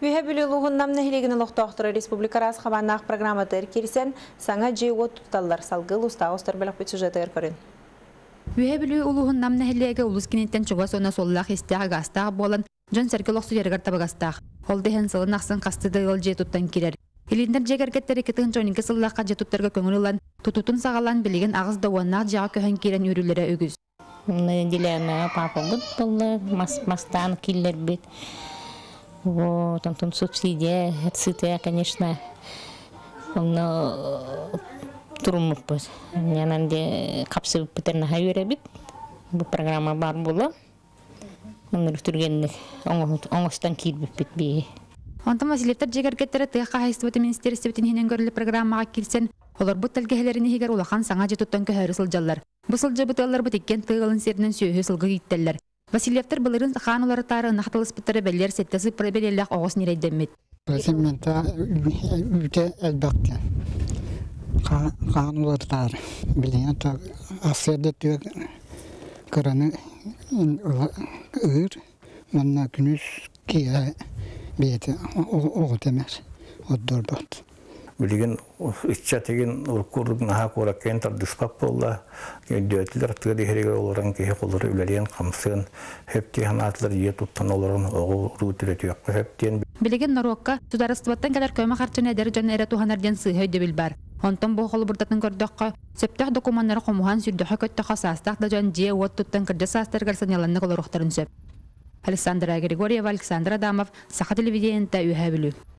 Үһә бүлүлүгүн намны хилигин лохтоохтора республика раз хабаннах программатыр кирсен саңа жиот тутталлар салгыл устаостар белек бит сюжетер көрүн. Үһә бүлү улугун намны хилиге улус кинеттен чуга сона соллах истяга гастага болан жон сергелохсу яргар табагастах. Ол дехен сылын аксын кастыды ыл жетуттан кирер. Илиндер жегергеттер икетин жонинке сыллакка жетуттерге көңүлүлан тутутун сагалан билеген агыз дауаннак жага көһөн кирен үрүлөрө үгүз. Дилена папа бутылы мастан киллер бит. Вот, там субсидия, это, конечно, он трудно пусть. Я надеюсь, капсулы петерна хайверебит. Программа бар была. Он растурген, он станкит бит. Онтон Васильевтер жегергеттері тыйаққа хайстыбыты министерстебетін хенен көрілі программаға келсен, олар бұт тәлгәлеріні хегер улахан саңа жетуттан көхәрі сылжалар. Бұл сылжы бұтылар бұт еккен тыйғылын серінен сүйі сылғы киттелер. Васильевтер бұлырын хан олары тары нақтылыс бұттары бәлер сеттесі пробелелләқ оғыз нерейдеммет. Васильевтер үте әлбәқті. Хан олары тары. Білген асырды түйек қыраны ұғыр, мұнна күніс кия бейті оғы демер, отдор бұд. Bilgin iççategen urkurluk naha korakken tardışpap bolla dötüler tığdı herege olaran ki kolları üleriyen kamsın hepti hanatlar ye tuttan olaran oğu rutületi yok heptien Bilgin Norokka sudarıstvattan kadar köme harçın eder jan era tuhanarjan sığhöyde bilbar. Onton bu holu burdatın gördökka septah dokumanları qomuhan sürdöhö köttö khasastaq da jan je wot tuttan kırja sastar garsan yalanna kolor uxtarın söp. Alexandra Grigorieva, Alexandra Damov, Saha televizyonda Ühä Bülü.